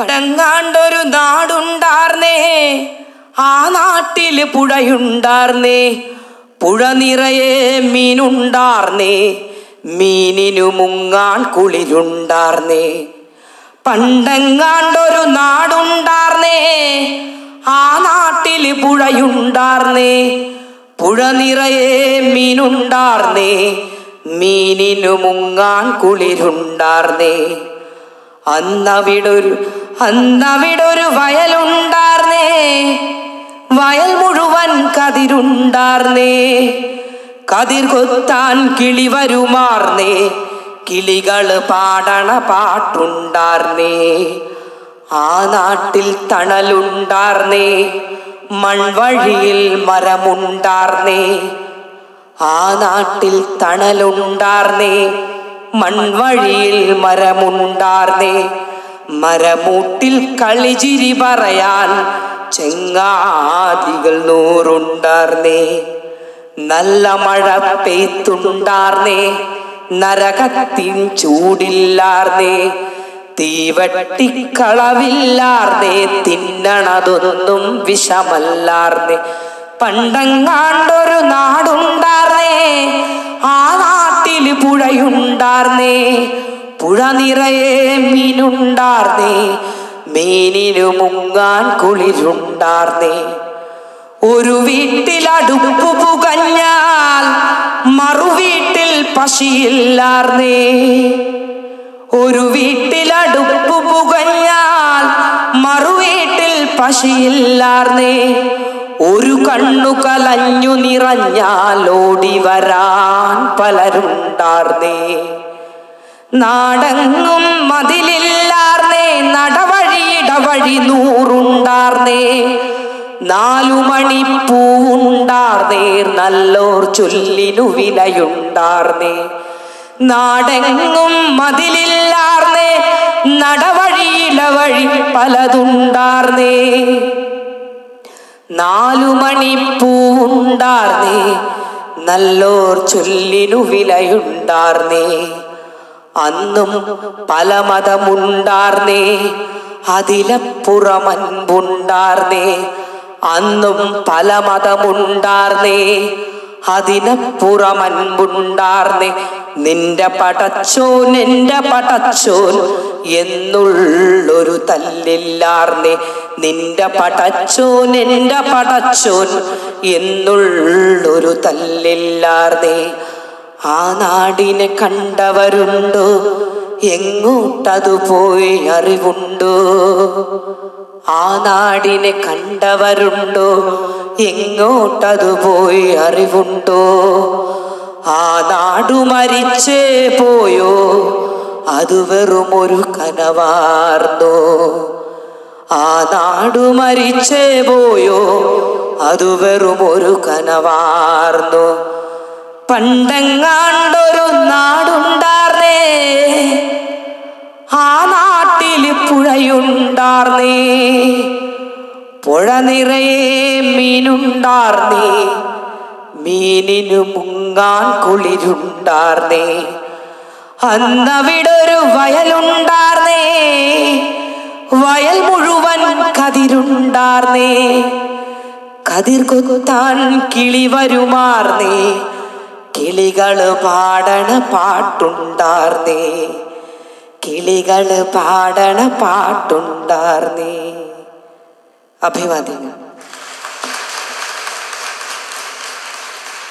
പടങ്ങാണ്ടൊരു നാടുണ്ടാർന്നേ, ആ നാട്ടില് പുഴയുണ്ടാർന്നേ. പുഴ നിറയെ മീനുണ്ടാർന്നേ, മീനിനു മുങ്ങാൻ കുളിരുണ്ടാർന്നേ. പണ്ടെങ്ങാണ്ടൊരു നാടുണ്ടാർന്നേ, ആ നാട്ടില് പുഴയുണ്ടാർന്നേ. പുഴ നിറയെ മീനുണ്ടാർന്നേ, മീനിനു മുങ്ങാൻ കുളിരുണ്ടാർന്നേ. അന്നവിടൊരു വയലുണ്ടാർന്നേ, വയൽ മുഴുവൻ കതിരുണ്ടാർന്നേ. കതിർ കൊത്താൻ കിളി വരുമാർന്നേ, കിളികള് പാടണ പാട്ടുണ്ടാർന്നേ. ആ നാട്ടിൽ തണലുണ്ടാർന്നേ, മൺവഴിയിൽ മരമുണ്ടാർന്നേ. ആ നാട്ടിൽ തണലുണ്ടാർന്നേ, മൺവഴിയിൽ മരമുണ്ടാർന്നേ. മരമൂട്ടിൽ കളിചിരി പറയാൻ ചെങ്ങാതികൾ നൂറുണ്ടാർന്നേ. നല്ല മഴ പെയ്ത്തുണ്ടാർന്നേ, നരകത്തിൻ ചൂടില്ലാർന്നേ. തീവട്ടിക്കളവില്ലാർന്നേ, തിന്നണതൊന്നും വിഷമല്ലാർന്നേ. പണ്ടെങ്ങാണ്ടൊരു നാടുണ്ടാർന്നേ, ആ നാട്ടില് പുഴയുണ്ടാർന്നേ. പുഴ നിറയെ മീനുണ്ടാർന്നേ, മീനിനു മുങ്ങാൻ കുളിരുണ്ടാർന്നേ. ഒരു വീട്ടിൽ അടുപ്പ് പുകഞ്ഞാൽ മറുവീട്ടിൽ പശിയില്ലാർന്നേ. ഒരു വീട്ടിൽ അടുപ്പ് പുകഞ്ഞാൽ മറുവീട്ടിൽ പശിയില്ലാർന്നേ. ഒരു കണ്ണു കലഞ്ഞു നിറഞ്ഞാൽ ഓടി വരാൻ പലരുണ്ടാർന്നേ. നാടെങ്ങും മതിലില്ലാർന്നേ, നടവഴിയിടവഴി നൂറുണ്ടാർന്നേ. 4 മണിപ്പൂവുണ്ടാർന്നേ, നല്ലോർ ചൊല്ലിനു വിലയുണ്ടാർന്നേ. നാടെങ്ങും മതിലില്ലാർന്നേ, നടവഴിയിടവഴി പലതുണ്ടാർന്നേ. 4 മണിപ്പൂവുണ്ടാർന്നേ, നല്ലോർ ചൊല്ലിനു വിലയുണ്ടാർന്നേ. അന്നും പല മതമുണ്ടാർന്നേ, അതിലപ്പുറമൻപുണ്ടാർന്നേ. അന്നും പല മതമുണ്ടാർന്നേ, അതിനപ്പുറമൻപുണ്ടാർന്നേ. നിന്റെ പടച്ചോൻ എന്റെ പടച്ചോൻ എന്നുള്ളൊരു തല്ലില്ലാർന്നേ. നിന്റെ പടച്ചോൻ എന്റെ പടച്ചോൻ എന്നുള്ളൊരു തല്ലില്ലാർന്നേ. ആ നാടിനെ കണ്ടവരുണ്ടോ, എങ്ങോട്ടതു പോയി അറിവുണ്ടോ? ആ നാടിനെ കണ്ടവരുണ്ടോ, എങ്ങോട്ടതു പോയി അറിവുണ്ടോ? ആ നാടു മരിച്ചേ പോയോ, അത് വെറുമൊരു കനവാർന്നോ? ആ നാടു മരിച്ചേ പോയോ, അത് വെറുമൊരു കനവാർന്നോ? പണ്ടെങ്ങാണ്ടൊരു നാടുണ്ടാർന്നേ, ആ നാട്ടില് പുഴയുണ്ടാർന്നേ. പുഴ നിറയെ മീനുണ്ടാർന്നേ, മീനിനു മുങ്ങാൻ കുളിരുണ്ടാർന്നേ. അന്നവിടൊരു വയലുണ്ടാർന്നേ, വയൽ മുഴുവൻ കതിരുണ്ടാർന്നേ. കതിർ കൊത്താൻ കിളി വരുമാർന്നേ, കിളികള് പാടണ പാട്ടുണ്ടാർന്നേ. കിളികള് പാടണ പാട്ടുണ്ടാർന്നേ. അഭിവാദ്യങ്ങൾ.